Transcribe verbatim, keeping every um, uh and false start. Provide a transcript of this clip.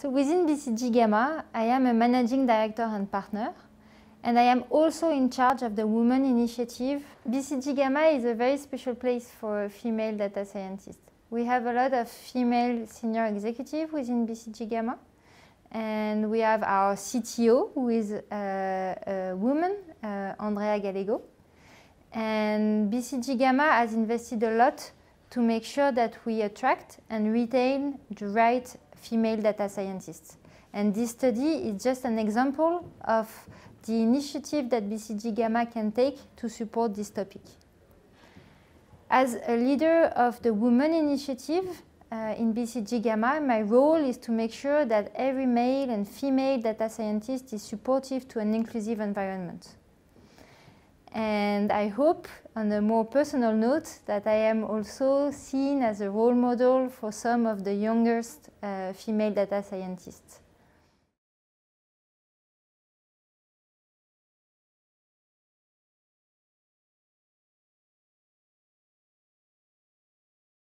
So within B C G Gamma, I am a managing director and partner, and I am also in charge of the Women Initiative. B C G Gamma is a very special place for female data scientists. We have a lot of female senior executives within B C G Gamma, and we have our C T O, who is a, a woman, uh, Andrea Gallego. And B C G Gamma has invested a lot to make sure that we attract and retain the right female data scientists. And this study is just an example of the initiative that B C G Gamma can take to support this topic. As a leader of the Women Initiative uh, in B C G Gamma, my role is to make sure that every male and female data scientist is supportive to an inclusive environment. And I hope, on a more personal note, that I am also seen as a role model for some of the youngest uh, female data scientists.